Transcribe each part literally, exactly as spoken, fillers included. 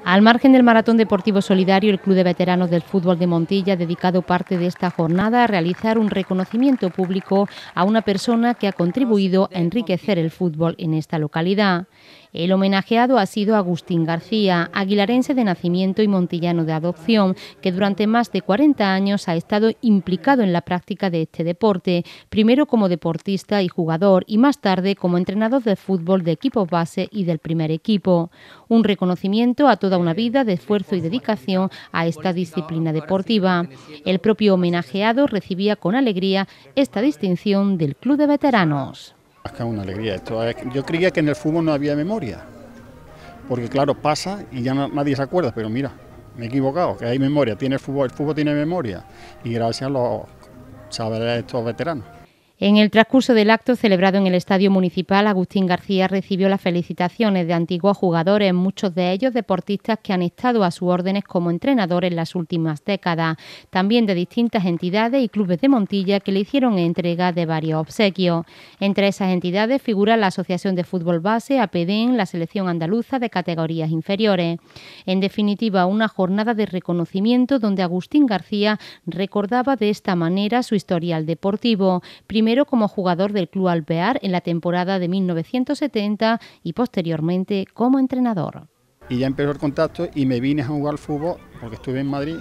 Al margen del Maratón Deportivo Solidario, el Club de Veteranos del Fútbol de Montilla ha dedicado parte de esta jornada a realizar un reconocimiento público a una persona que ha contribuido a enriquecer el fútbol en esta localidad. El homenajeado ha sido Agustín García, aguilarense de nacimiento y montillano de adopción, que durante más de cuarenta años ha estado implicado en la práctica de este deporte, primero como deportista y jugador y más tarde como entrenador de fútbol de equipos base y del primer equipo. Un reconocimiento a toda una vida de esfuerzo y dedicación a esta disciplina deportiva. El propio homenajeado recibía con alegría esta distinción del Club de Veteranos. Es que es una alegría. Esto es, yo creía que en el fútbol no había memoria, porque claro, pasa y ya no, nadie se acuerda, pero mira, me he equivocado, que hay memoria, tiene el fútbol, el fútbol tiene memoria, y gracias a los saberes de estos veteranos. En el transcurso del acto celebrado en el Estadio Municipal, Agustín García recibió las felicitaciones de antiguos jugadores, muchos de ellos deportistas que han estado a sus órdenes como entrenadores en las últimas décadas, también de distintas entidades y clubes de Montilla que le hicieron entrega de varios obsequios. Entre esas entidades figura la Asociación de Fútbol Base, APEDEN, la Selección Andaluza de categorías inferiores. En definitiva, una jornada de reconocimiento donde Agustín García recordaba de esta manera su historial deportivo, primero como jugador del Club Alvear en la temporada de mil novecientos setenta y posteriormente como entrenador. Y ya empezó el contacto y me vine a jugar al fútbol porque estuve en Madrid.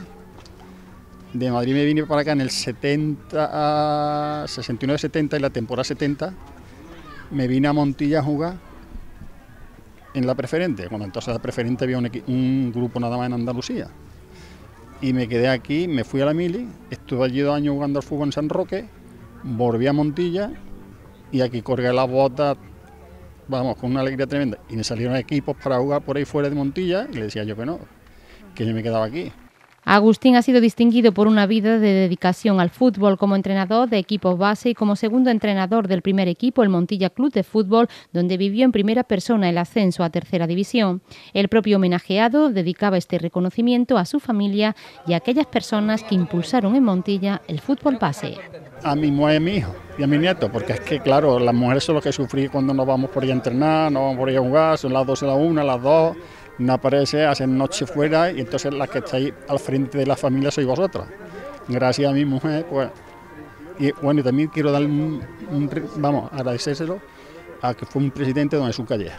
De Madrid me vine para acá en el setenta, sesenta y nueve setenta y la temporada setenta me vine a Montilla a jugar en la preferente, cuando entonces la preferente había un, un grupo nada más en Andalucía. Y me quedé aquí, me fui a la Mili, estuve allí dos años jugando al fútbol en San Roque. Volví a Montilla y aquí colgué las botas, vamos, con una alegría tremenda. Y me salieron equipos para jugar por ahí fuera de Montilla y le decía yo que no, que yo me quedaba aquí. Agustín ha sido distinguido por una vida de dedicación al fútbol como entrenador de equipos base y como segundo entrenador del primer equipo, el Montilla Club de Fútbol, donde vivió en primera persona el ascenso a tercera división. El propio homenajeado dedicaba este reconocimiento a su familia y a aquellas personas que impulsaron en Montilla el fútbol base. A mi mujer y a mi hijo y a mi nieto, porque es que claro, las mujeres son las que sufrí cuando nos vamos por ahí a entrenar, nos vamos por ahí a jugar, son las doce, las una, las dos, no aparece, hacen noche fuera y entonces las que estáis al frente de la familia sois vosotras. Gracias a mi mujer, pues, y bueno, y también quiero dar un, un vamos, agradecérselo a que fue un presidente de Jesús Calleja,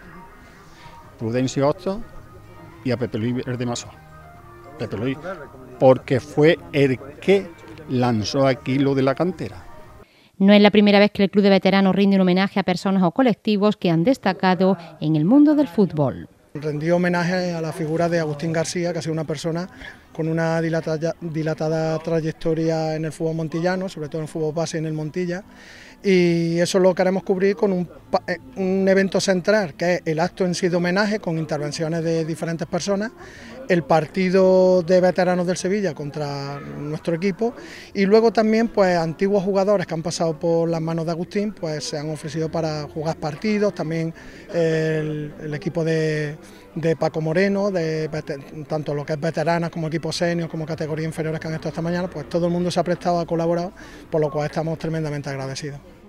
Prudencio Hostos y a Pepe Luis Verdemasó. Pepe Luis, porque fue el que lanzó aquí lo de la cantera. No es la primera vez que el Club de Veteranos rinde un homenaje a personas o colectivos que han destacado en el mundo del fútbol. Rendió homenaje a la figura de Agustín García, que ha sido una persona con una dilatada, dilatada trayectoria en el fútbol montillano, sobre todo en el fútbol base en el Montilla, y eso lo queremos cubrir con un, un evento central, que es el acto en sí de homenaje, con intervenciones de diferentes personas, el partido de veteranos del Sevilla contra nuestro equipo, y luego también pues antiguos jugadores que han pasado por las manos de Agustín pues se han ofrecido para jugar partidos, también el, el equipo de, de Paco Moreno, de, tanto lo que es veteranas como equipos seniors, como categorías inferiores que han estado esta mañana, pues todo el mundo se ha prestado a colaborar, por lo cual estamos tremendamente agradecidos.